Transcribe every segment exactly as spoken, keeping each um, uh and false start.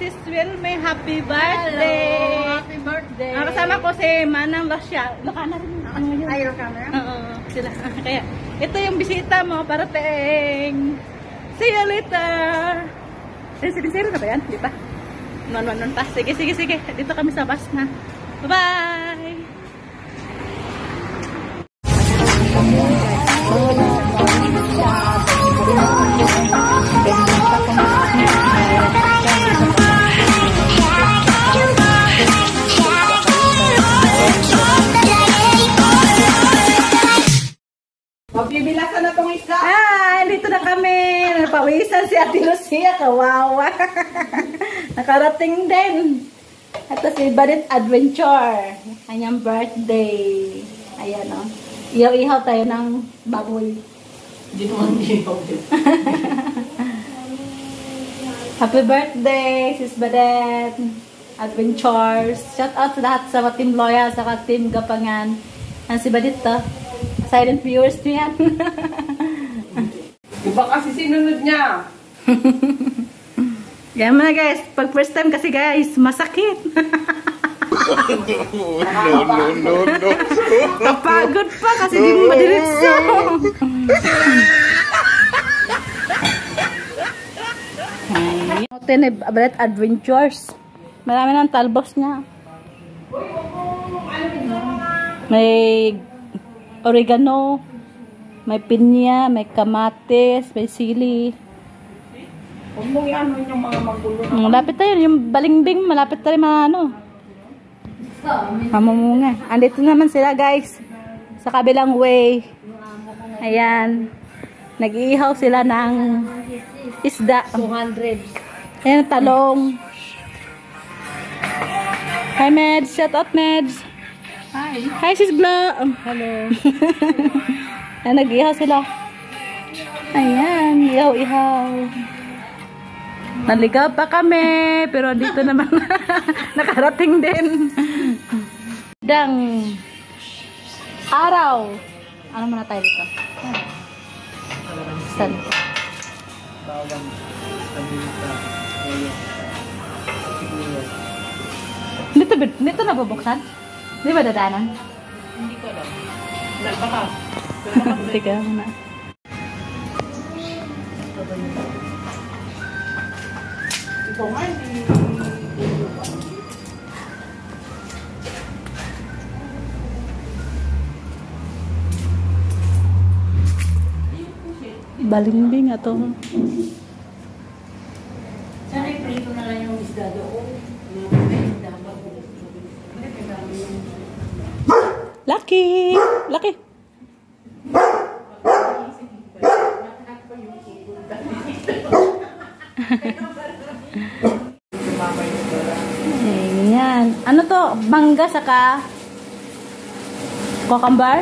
Sis Wilme, happy birthday! Hello! Happy birthday! Ah, kasama ko si Manang Rasya. Nakana rin. Ano yun? Ay, your camera? Oo, sila. Kaya, ito yung bisita mo, parating. See you later! Sinisiro na ba yan? Di ba? Non, non, non pa. Sige, sige, sige. Dito kami sa bus na. Bye-bye! Mabibilasan na itong isda. Ah, dito na kami. Napawisan si Ate Lucia. Kawawa. Nakarating din. Ito si Badit Adventure. Kanyang birthday. Ayan o. Oh. Ihaw-ihaw tayo ng baboy. Hindi naman ihaw din. Happy birthday, Sis Badit Adventures. Shout out sa lahat sa Team Loyal, sa Team Gapangan. Ang si Badit to. Silent viewers niyo yan. Iba kasi sinunod niya. Yan mga guys. Pag first time kasi guys, masakit. No, no, no, no. Kapagod pa kasi di mo madiretso. Hotel Badit Adventures. Marami ng talbos niya. May oregano, may pinya, may kamatis, may sili. Huwag mong i-ano yung mga magulo. Malapit tayo, yung balingbing, malapit tayo mga ano. Mamumunga. Andito naman sila guys, sa kabilang way. Ayan. Nag-iihaw sila ng isda. two hundred. Ayan, talong. Hi Meds, shout out Meds. Hi. Hi Sis Gla. Hello. Ayan, nag-ihaw sila. Ayan, ihaw-ihaw. Naligaw pa kami, pero dito naman nakarating din. Dang araw. Ano muna tayo dito? Saan? Dito, dito na bubuksan? Di ba dadaanan? Hindi ko alam. Baka. Tiga muna. Ito nga, hindi. Balimbing ato. Sana i-prito na lang yung isda doon. Lucky! Lucky! Ayan. Ano to? Mangga saka cucumber?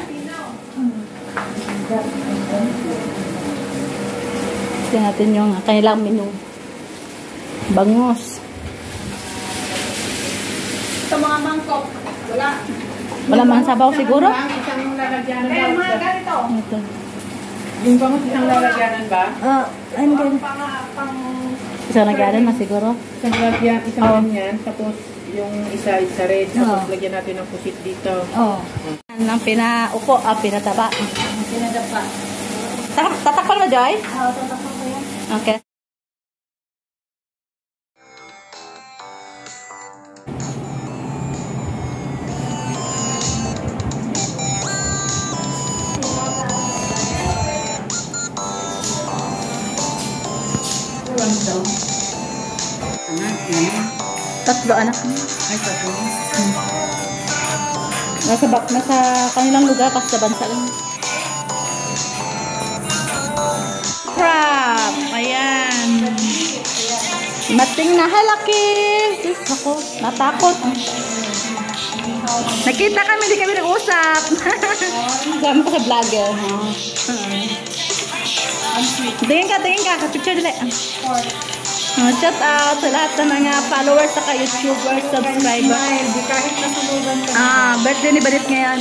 Tingnan natin yung kanilang menu. Bangus. Sa mga mangkok, wala. Wala mang sabaw siguro? Isang lalagyanan ba? Eh, mga ganito. Ito. Yung bangus isang lalagyanan ba? Ah, ayun din. Pang, pang, Isang nagalan na siguro. isang lagyan, isang Oh. ganyan. Tapos yung isa, isa red. Tapos Oh. lagyan natin ng pusit dito. Oh. Yan ang pinaupo, ah, pinataba. Pinadapa. Tatak- Tatakpan mo, Joy? Oo, tatakpan ko yan. Okay. Tatlo anak mo. Ay, tatlo. Hmm. Nasa, bak nasa kanilang lugar kasi sa bansa lang. Crab! Ayan. Mating na halaki. Ako, natakot. Nakita kami, di kami nag-usap. Sabi ko sa vlogger. Tingin ka, tingin ka. Picture dili. Uh, shout out sa lahat ng mga followers saka YouTubers, subscribers. Di kahit nasulugan ka. Ah, birthday ni Badit ngayon.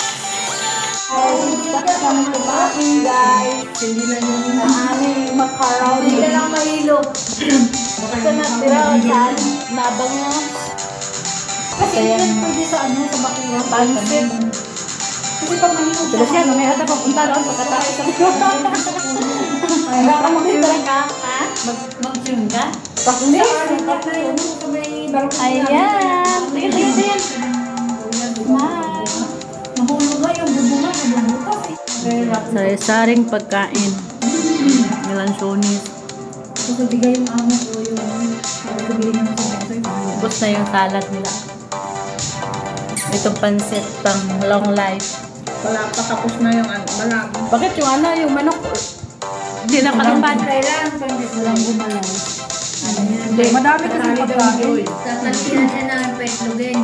Bakit kami kumain, guys? Hindi na yung aming macaroni. Hindi na lang mahilo. Baka natira o saan? nabang na. Kasi yan pwede sa ano, sa bakura. Pansit. Kasi pag mahinog Pero siya, mamaya ata papunta doon pagkatapos sa Ay, baka mag-film ka. Ha? Mag-film ka? Paklis. Ayan. Ayan. Tingin, tingin, tingin. Mahulog nga yung bubungan, nabubukas eh. Sari-saring pagkain. Melanchonis. Kung bigay yung amo ko yung sabihin ng komento. Ubus na yung salad nila. Itong pansit pang long life. Wala pa, tapos na yung ano, wala. Bakit yung ano, yung manok? Hindi na kalumpan. Kailangan pa hindi walang gumalaw. Hindi, madami kasi pagkain. Tatantinan niya na ang petlogin.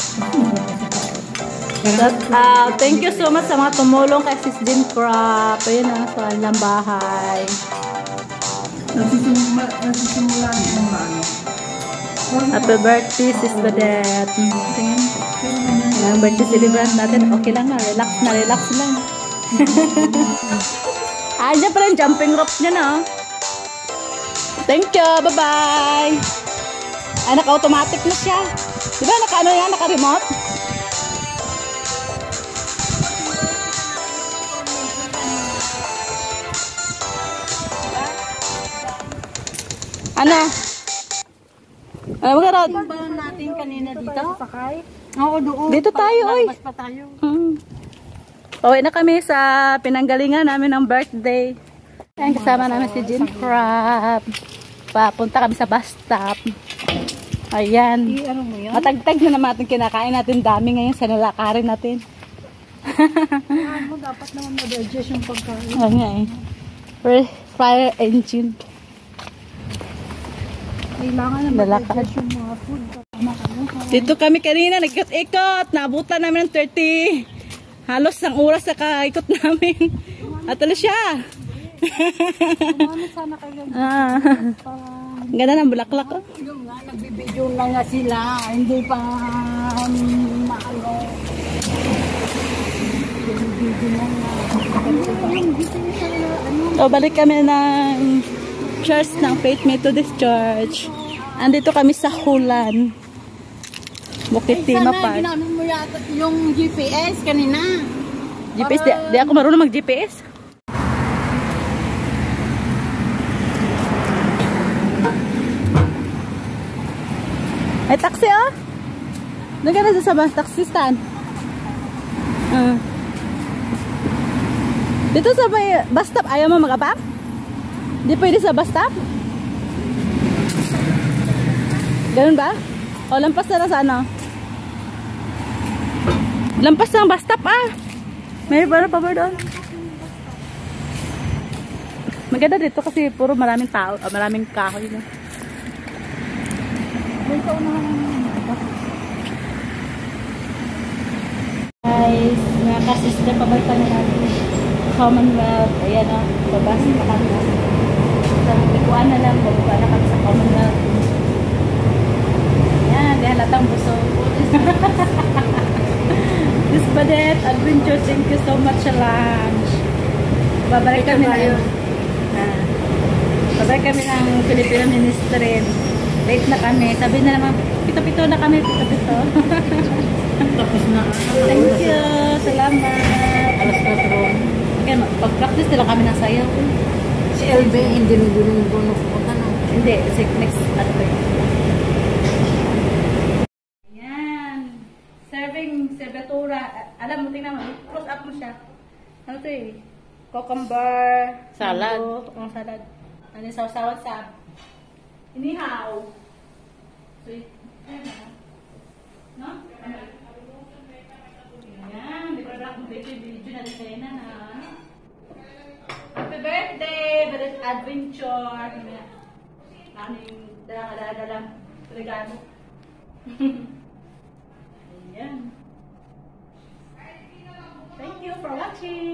But, uh, thank you so much sa mga tumulong kay Sis Jean Crop. Ayun na, sa kanilang bahay. Nagsisimula, nagsisimula niya yung ano. Happy birthday, Sis Badet. Tingin. Ang birthday celebrant natin, okay lang na. Relax na, relax lang. Ah, dyan pala yung jumping rope niya na. Thank you, bye-bye. Ay, naka-automatic na siya. Diba, naka-ano yan, naka-remote? Ano? Ano mag-road? Ba natin kanina dito? Sakay? Oo, doon. Dito tayo, oy. Lalabas pa tayo. Hmm. Pauwi na kami sa pinanggalingan namin ng birthday. Ayan, kasama namin si Jean Crab. Papunta kami sa bus stop. Ayan. I, ano mo yan? Matagtag na naman ating kinakain natin. Dami ngayon sa nalakarin natin. Ano, dapat naman ma-digest yung pagkain. Oo nga eh. Fire- Fire engine. Kailangan na Lalakad. ma-digest yung mga food. Dito kami kanina, nag-ikot-ikot. Naabutan namin ng thirty. Halos ang oras sa kaikot namin. At ano siya? Ano sana kayo? Ah. Ang ganda ng bulaklak. Oh. Yung nga, nagbibideo na nga sila. Hindi pa um, maano. Nagbibideo na nga. So, balik kami ng church ng Faith Methodist Church. Andito kami sa Hulan. Bukit Tima Sana Park. ginamit mo yata yung G P S kanina. G P S, di, di ako marunong mag-G P S. Ay, taxi oh. Doon ka na sa bus, taxi stand. Uh. Dito sa may bus stop, ayaw mo mag-abang? Di pwede sa bus stop? Ganun ba? O, lampas na lang sa ano? Lampas na ang bus stop ah. May para pa ba doon? Maganda dito kasi puro maraming tao, ah, maraming kahoy na. Guys, mga ka-sister, pabalta na natin. Commonwealth, ayan o, babas na kami. Sa likuan na lang, bababa na kami sa Commonwealth. Ayan, di halatang buso. Miss Badet, Adventure, thank you so much sa lunch. Babalik kami na yun. Ah, babalik kami ng Filipino Ministry. Late na kami. Sabi na naman, pito-pito na kami, pito-pito. Tapos na. Thank you. Salamat. Alas patro. Kaya pag-practice nila kami ng sayaw. Si L B, hindi na doon ko napunta na. Hindi, si next ano ba yun? Ayan. Serving serbatura. Alam mo, tingnan mo. Close up mo siya. Ano to eh? Cucumber. Salad. mango, Ang salad. Ano yung sausawan sa inihaw. So, ayan na. No? Ayan. Di ba lang video na rin kayo na na. Happy birthday! Badet Adventure! Ano yung dala-dala-dalang regalo? Ayan. Thank you for watching!